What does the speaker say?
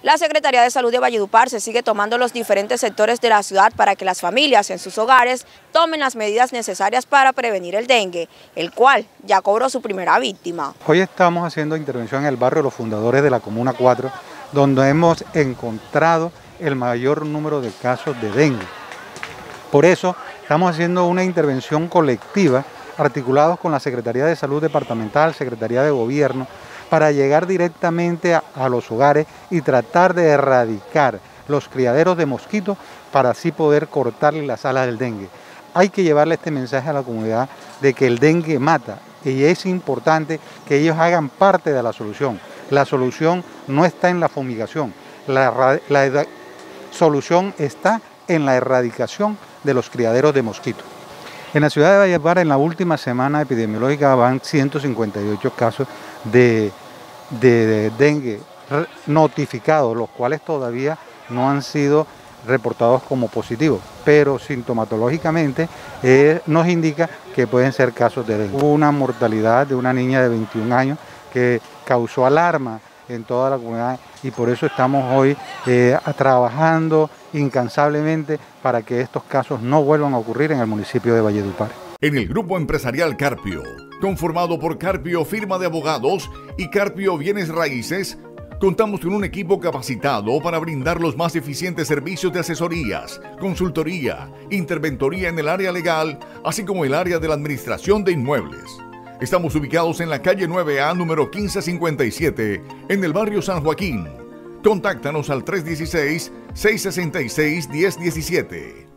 La Secretaría de Salud de Valledupar se sigue tomando los diferentes sectores de la ciudad para que las familias en sus hogares tomen las medidas necesarias para prevenir el dengue, el cual ya cobró su primera víctima. Hoy estamos haciendo intervención en el barrio Los Fundadores de la Comuna 4, donde hemos encontrado el mayor número de casos de dengue. Por eso estamos haciendo una intervención colectiva articulados con la Secretaría de Salud Departamental, Secretaría de Gobierno, para llegar directamente a los hogares y tratar de erradicar los criaderos de mosquitos para así poder cortarle las alas del dengue. Hay que llevarle este mensaje a la comunidad de que el dengue mata y es importante que ellos hagan parte de la solución. La solución no está en la fumigación, la solución está en la erradicación de los criaderos de mosquitos. En la ciudad de Valledupar, en la última semana epidemiológica, van 158 casos de dengue notificados, los cuales todavía no han sido reportados como positivos, pero sintomatológicamente nos indica que pueden ser casos de dengue. Hubo una mortalidad de una niña de 21 años que causó alarma en toda la comunidad y por eso estamos hoy trabajando incansablemente para que estos casos no vuelvan a ocurrir en el municipio de Valledupar. En el grupo empresarial Carpio, conformado por Carpio Firma de Abogados y Carpio Bienes Raíces, contamos con un equipo capacitado para brindar los más eficientes servicios de asesorías, consultoría, interventoría en el área legal, así como el área de la administración de inmuebles. Estamos ubicados en la calle 9A, número 1557, en el barrio San Joaquín. Contáctanos al 316-666-1017.